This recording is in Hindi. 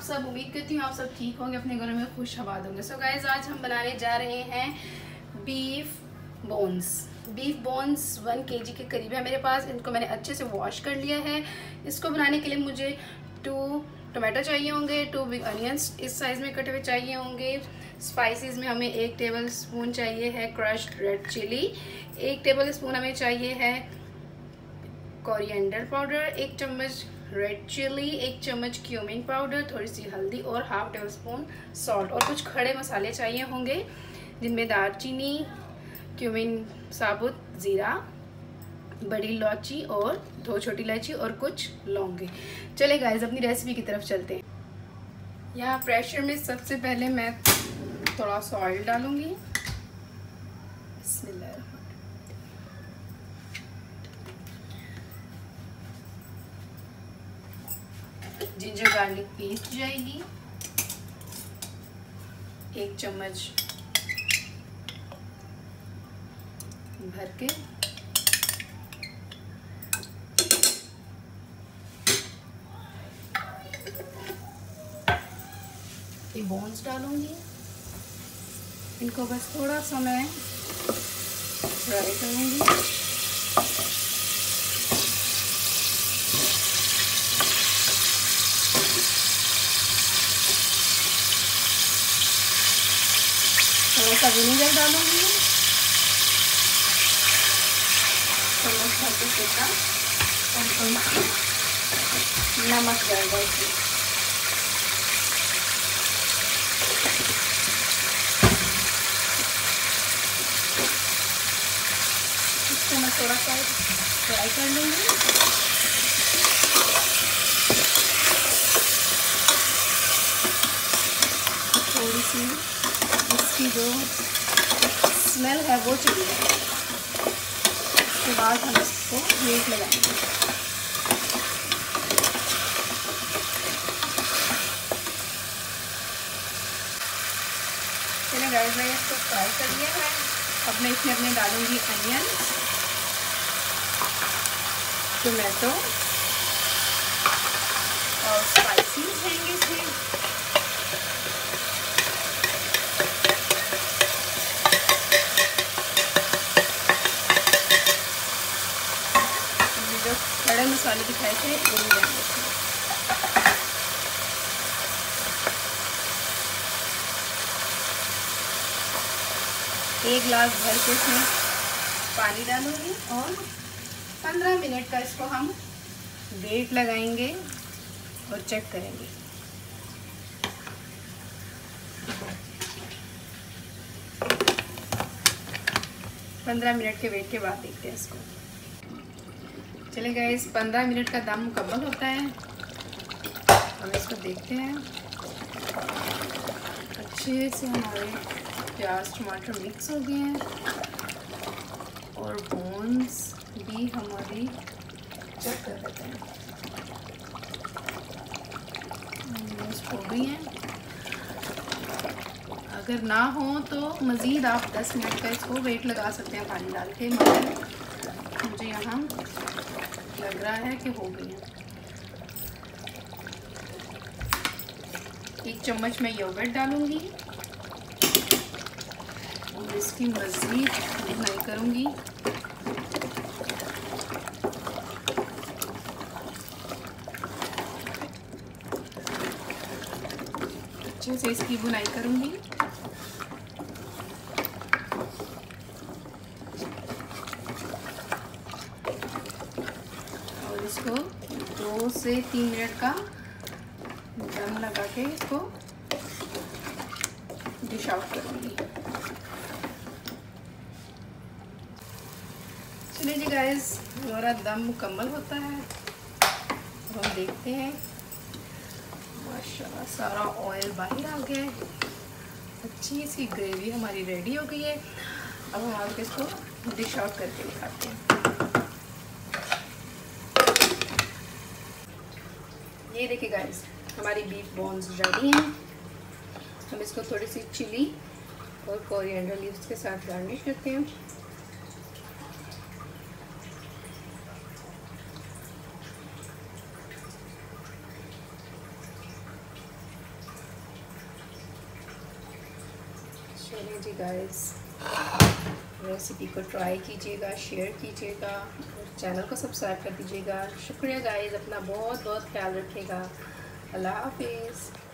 सब, उम्मीद करती हूँ आप सब ठीक होंगे, अपने घरों में खुश आबाद होंगे। सो गाइस, आज हम बनाने जा रहे हैं beef bones. Beef bones 1 kg के करीब है मेरे पास। इनको मैंने अच्छे से वॉश कर लिया है। इसको बनाने के लिए मुझे 2 टमाटो चाहिए होंगे, 2 बिग अनियंस इस साइज़ में कटे हुए चाहिए होंगे। स्पाइसेस में हमें 1 टेबलस्पून चाहिए है क्रश्ड रेड चिली, 1 टेबलस्पून हमें चाहिए है कोरिएंडर पाउडर, 1 चम्मच रेड चिली, 1 चम्मच क्यूमिन पाउडर, थोड़ी सी हल्दी और ½ टेबलस्पून सॉल्ट। और कुछ खड़े मसाले चाहिए होंगे जिनमें दालचीनी, क्यूमिन साबुत, ज़ीरा, बड़ी इलायची और 2 छोटी इलायची और कुछ लौंगे। चले गाइस, अपनी रेसिपी की तरफ चलते हैं। यहाँ प्रेशर में सबसे पहले मैं थोड़ा सा ऑयल डालूंगी। बिस्मिल्लाह। जिंजर गार्लिक पेस्ट जाएगी, 1 चम्मच भर के। ये बोन्स डालूंगी, इनको बस थोड़ा सा मैं फ्राई करूंगी। थोड़ा सा विनेगर डालूंगी, चम्मच भर के सेका, और थोड़ी सी नमक डालूंगी इसमें। इसको मैं थोड़ा सा फ्राई कर लूँगी। थोड़ी सी इसकी जो स्मेल है वो चली जाए, उसके बाद हम इसको वेट लगाएंगे। चलिए गाइस, मैंने इसको फ्राई कर लिया है। अब मैं इसमें अपने डालूंगी अनियन, टोमेटो और स्पाइसेस रहेंगे इसमें। जो खड़े मसाले दिखाए थे वो भी डालेंगे इसमें। 1 गिलास भर के इसमें पानी डालूंगी और 15 मिनट का इसको हम वेट लगाएंगे और चेक करेंगे। पंद्रह मिनट के वेट के बाद देखते हैं इसको। चले गाइस, 15 मिनट का दम मुकम्मल होता है। हम इसको देखते हैं। अच्छे से हमारे प्याज टमाटर मिक्स हो गए हैं और बोन्स भी हमारी चेक कर लेते हैं, हो गई हैं। अगर ना हो तो मज़ीद आप 10 मिनट का इसको वेट लगा सकते हैं पानी डाल के, मगर मुझे यहाँ लग रहा है कि हो गई है। 1 चम्मच मैं योगर्ट डालूंगी और इसकी मज़ीद भुनाई करूंगी। अच्छे से इसकी भुनाई करूंगी। और इसको 2 से 3 मिनट का दम लगा के इसको डिश आउट करूंगी। चलिए जी गाइस, हमारा दम मुकम्मल होता है। हम देखते हैं, माशाल्लाह सारा ऑयल बाहर आ गया है। अच्छी सी ग्रेवी हमारी रेडी हो गई है। अब हम आपको इसको डिश आउट करके दिखाते हैं। ये देखिए गाइस, हमारी बीफ बोन्स रेडी हैं। हम इसको थोड़ी सी चिली और कोरिएंडर लीव्स के साथ गार्निश करते हैं। चलिए जी गाइस, रेसिपी को ट्राई कीजिएगा, शेयर कीजिएगा, चैनल को सब्सक्राइब कर दीजिएगा। शुक्रिया गाइस, अपना बहुत बहुत ख्याल रखिएगा। अल्लाह हाफिज़।